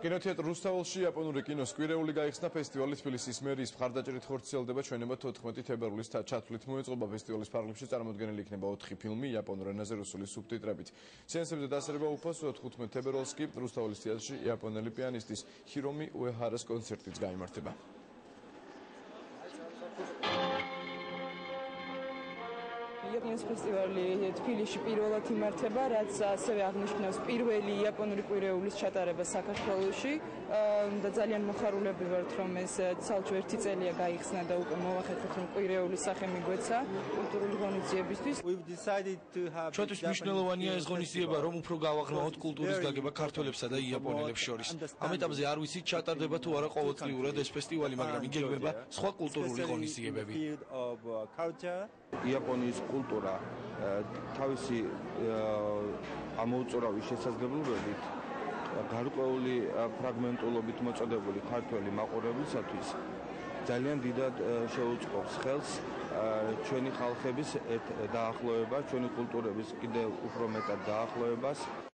კინოთეატრ რუსთაველში იაპონური კინოს კვირეული გაიხსნა ფესტივალი თბილისის მერიის მხარდაჭერით ხორციელდება ჩვენება 14 თებერვლის ჩათვლით მოეწყობა ფესტივალის ფარგლებში წარმოდგენილი იქნება 4 ფილმი იაპონურ ენაზე რუსული სუბტიტრებით. სეანსებზე დასწრება უფასოა 15 თებერვალს კი რუსთაველის თეატრში იაპონელი პიანისტის ჰირომი უეჰარას კონცერტიც გაიმართება. იაპონიის ფესტივალი თბილისში პირველად იმართება, რაც ასევე აღნიშნავს პირველი იაპონური კვირეულის ჩატარება საქართველოში და ძალიან მოხარულები ვართ, რომ ეს ცალკე ერთი წელია გაიხსნა და უკვე მოვახერხეთ, რომ კვირეულის სახე მიგვეცა კულტურული ღონისძიებისთვის. ჩვენთვის მნიშვნელოვანია ეს ღონისძიება, რომ უფრო გავაღრმავოთ კულტურის გაგება ქართველებსა და იაპონელებს შორის. ამ ეტაპზე არ ვიცით ჩატარდება თუ არა ყოველწლიურად ეს ფესტივალი, მაგრამ იგეგმება სხვა კულტურული ღონისძიებები. იაპონიის კულტურა თავისი ამოუწურავი შესაძლებლობებით გარკვეული ფრაგმენტულობით მოწოდებული ქართველი მაყურებლისათვის ძალიან დიდად შეუწყობს ხელს ჩვენი ხალხების დაახლოებას, ჩვენი კულტურების კიდევ უფრო მეტად დაახლოებას.